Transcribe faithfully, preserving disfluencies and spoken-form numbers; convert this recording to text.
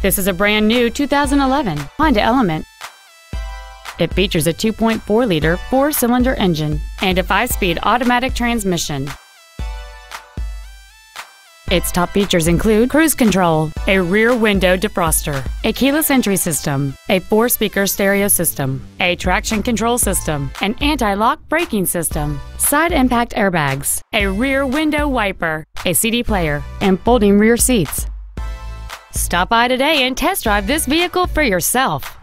This is a brand new two thousand eleven Honda Element. It features a two point four liter four-cylinder engine and a five-speed automatic transmission. Its top features include cruise control, a rear window defroster, a keyless entry system, a four-speaker stereo system, a traction control system, an anti-lock braking system, side impact airbags, a rear window wiper, a C D player, and folding rear seats. Stop by today and test drive this vehicle for yourself.